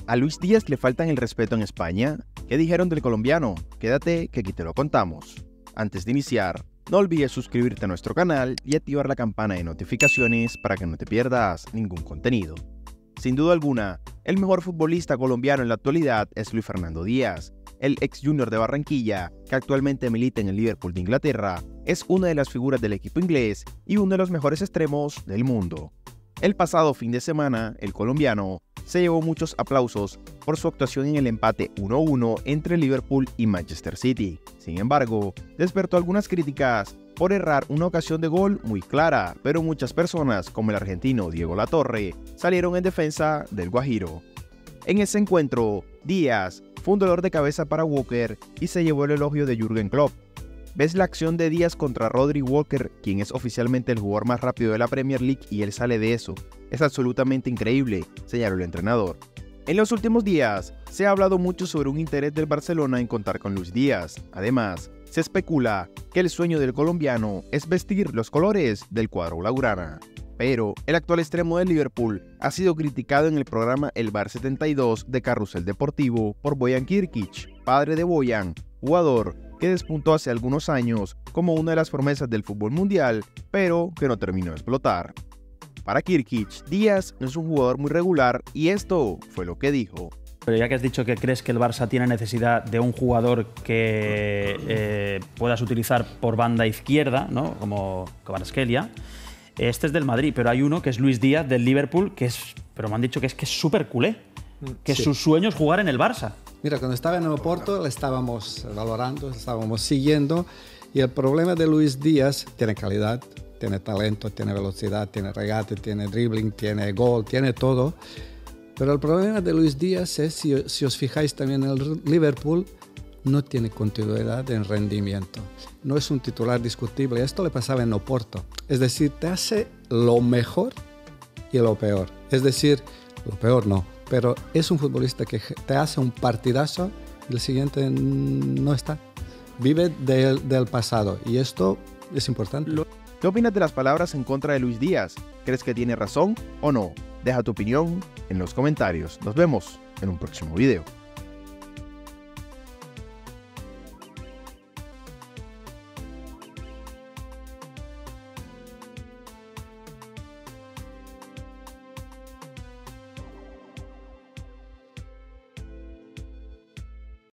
¿A Luis Díaz le faltan el respeto en España? ¿Qué dijeron del colombiano? Quédate que aquí te lo contamos. Antes de iniciar, no olvides suscribirte a nuestro canal y activar la campana de notificaciones para que no te pierdas ningún contenido. Sin duda alguna, el mejor futbolista colombiano en la actualidad es Luis Fernando Díaz. El ex Junior de Barranquilla, que actualmente milita en el Liverpool de Inglaterra, es una de las figuras del equipo inglés y uno de los mejores extremos del mundo. El pasado fin de semana, el colombiano se llevó muchos aplausos por su actuación en el empate 1-1 entre Liverpool y Manchester City. Sin embargo, despertó algunas críticas por errar una ocasión de gol muy clara, pero muchas personas, como el argentino Diego Latorre, salieron en defensa del Guajiro. En ese encuentro, Díaz fue un dolor de cabeza para Walker y se llevó el elogio de Jürgen Klopp. ¿Ves la acción de Díaz contra Rodri Walker, quien es oficialmente el jugador más rápido de la Premier League, y él sale de eso? Es absolutamente increíble, señaló el entrenador. En los últimos días, se ha hablado mucho sobre un interés del Barcelona en contar con Luis Díaz. Además, se especula que el sueño del colombiano es vestir los colores del cuadro blaugrana. Pero el actual extremo del Liverpool ha sido criticado en el programa El Bar 72 de Carrusel Deportivo por Bojan Kirkic, padre de Bojan, jugador que despuntó hace algunos años como una de las promesas del fútbol mundial, pero que no terminó de explotar. Para Kirkic, Díaz no es un jugador muy regular y esto fue lo que dijo. Pero ya que has dicho que crees que el Barça tiene necesidad de un jugador que puedas utilizar por banda izquierda, ¿no? como Kvaratskhelia, este es del Madrid, pero hay uno que es Luis Díaz del Liverpool, pero me han dicho que es súper culé, que sí. Su sueño es jugar en el Barça. Mira, cuando estaba en el Oporto le estábamos valorando, le estábamos siguiendo, y el problema de Luis Díaz: tiene calidad, tiene talento, tiene velocidad, tiene regate, tiene dribbling, tiene gol, tiene todo. Pero el problema de Luis Díaz es, si os fijáis también en el Liverpool, no tiene continuidad en rendimiento. No es un titular discutible. Esto le pasaba en Oporto. Es decir, te hace lo mejor y lo peor. Es decir, lo peor no, pero es un futbolista que te hace un partidazo y el siguiente no está. Vive del pasado y esto es importante. ¿Qué opinas de las palabras en contra de Luis Díaz? ¿Crees que tiene razón o no? Deja tu opinión en los comentarios. Nos vemos en un próximo video.